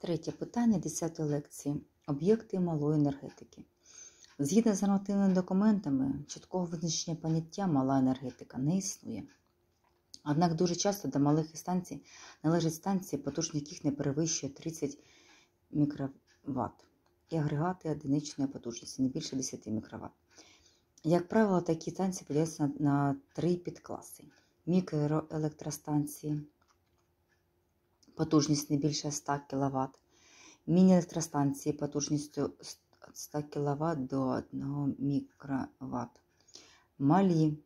Третє питання 10-ї лекції. Об'єкти малої енергетики. Згідно з нормативними документами, чіткого визначення поняття «мала енергетика» не існує. Однак дуже часто до малих станцій належать станції, потужність яких не перевищує 30 мікроватт, і агрегати одиничної потужності не більше 10 мікроватт. Як правило, такі станції поділяються на три підкласи. Мікроелектростанції, потужність не більше 100 кВт, міні-електростанції потужністю 100 кВт до 1 мікроватт, малі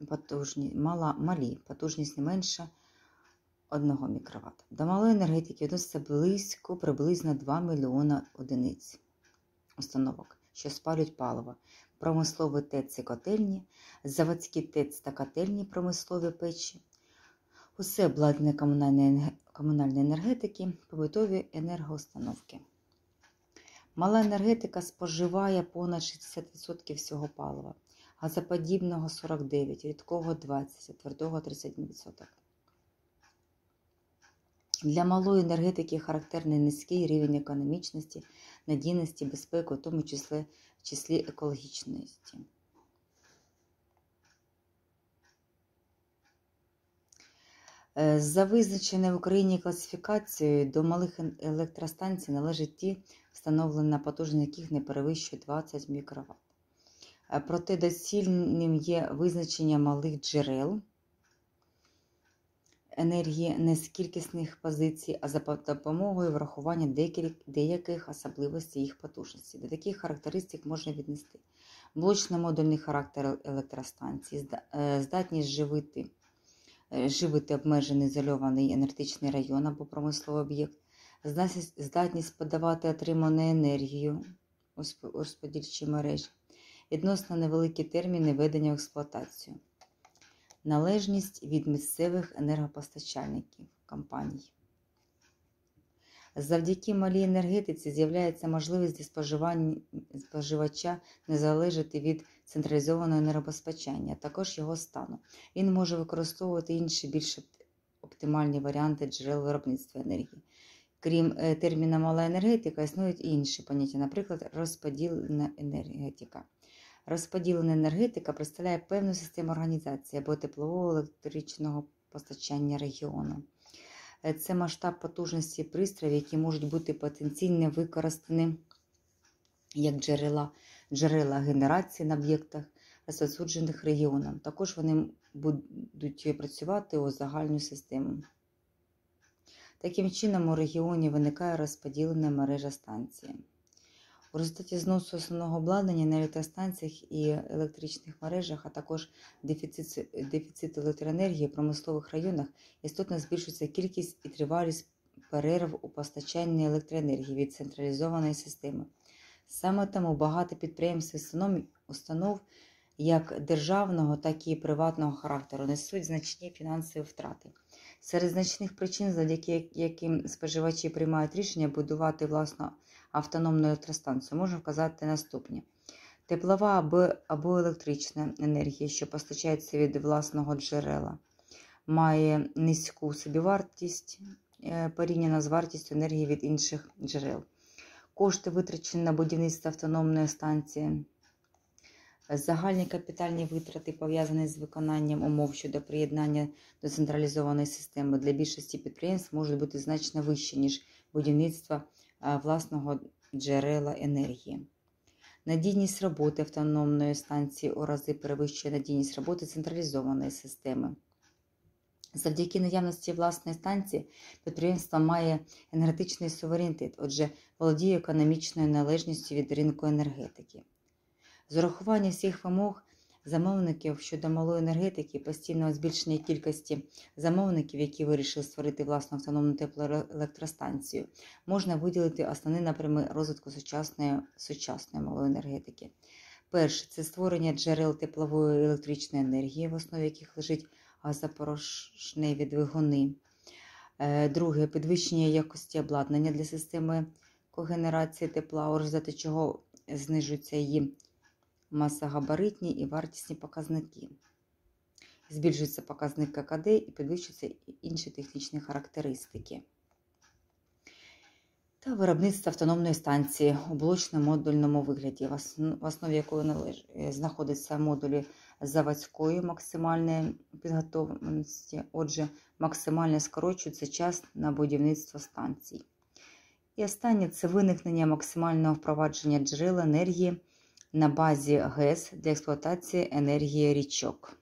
потужність не менше 1 мікроватт. До малої енергетики відноситься приблизно 2 мільйона одиниць установок, що спалюють паливо, промислові ТЕЦ і котельні, заводські ТЕЦ та котельні, промислові печі, усе обладнання комунальної енергетики, побутові енергоустановки. Мала енергетика споживає понад 60% всього палива, газоподібного 49%, рідкого 20%, твердого 31%. Для малої енергетики характерний низький рівень економічності, надійності, безпеки, у тому числі екологічності. За визначеною в Україні класифікацією до малих електростанцій належать ті, встановлена потужність яких не перевищує 20 мікроватт. Проте доцільним є визначення малих джерел енергії не з кількісних позицій, а за допомогою врахування деяких особливостей їх потужності. До таких характеристик можна віднести блочно-модульний характер електростанції, здатність живити обмежений ізольований енергетичний район або промисловий об'єкт, здатність подавати отриману енергію у розподільчій мережі, відносно невеликі терміни введення в експлуатацію, належність від місцевих енергопостачальників компаній. Завдяки малій енергетиці з'являється можливість для споживача не залежати від централізованого енергопостачання, а також його стану. Він може використовувати інші більш оптимальні варіанти джерел виробництва енергії. Крім терміна «мала енергетика» існують інші поняття, наприклад, розподілена енергетика. Розподілена енергетика представляє певну систему організації або теплового електричного постачання регіону. Це масштаб потужності пристроїв, які можуть бути потенційно використані як джерела генерації на об'єктах, розповсюджених регіоном. Також вони будуть працювати у загальну систему. Таким чином, у регіоні виникає розподілена мережа станції. У результаті зносу основного обладнання на електростанціях і електричних мережах, а також дефіциту електроенергії в промислових районах, істотно збільшується кількість і тривалість перерв у постачанні електроенергії від централізованої системи. Саме тому багато підприємств і установ як державного, так і приватного характеру несуть значні фінансові втрати. Серед значних причин, завдяки яким споживачі приймають рішення будувати власну автономну електростанцію, можна вказати наступні. Теплова або електрична енергія, що постачається від власного джерела, має низьку собівартість порівняно з вартістю енергії від інших джерел. Кошти, витрачені на будівництво автономної станції, загальні капітальні витрати, пов'язані з виконанням умов щодо приєднання до централізованої системи, для більшості підприємств можуть бути значно вищі, ніж будівництво власного джерела енергії. Надійність роботи автономної станції у рази перевищує надійність роботи централізованої системи. Завдяки наявності власної станції підприємство має енергетичний суверенітет, отже, володіє економічною належністю від ринку енергетики. З урахуванням всіх вимог замовників щодо малої енергетики, постійного збільшення кількості замовників, які вирішили створити власну автономну теплоелектростанцію, можна виділити основні напрями розвитку сучасної малої енергетики. Перше – це створення джерел теплової і електричної енергії, в основі яких лежить газопорошневі двигуни. Друге – підвищення якості обладнання для системи когенерації тепла, у результаті чого знижуються її масогабаритні і вартісні показники. Збільшується показник ККД і підвищуються інші технічні характеристики. та виробництво автономної станції у блочно-модульному вигляді, в основі якої знаходяться модулі заводської максимальної підготовленості. Отже, максимально скорочується час на будівництво станцій. І останнє – це виникнення максимального впровадження джерел енергії на базі ГЕС для експлуатації енергії річок.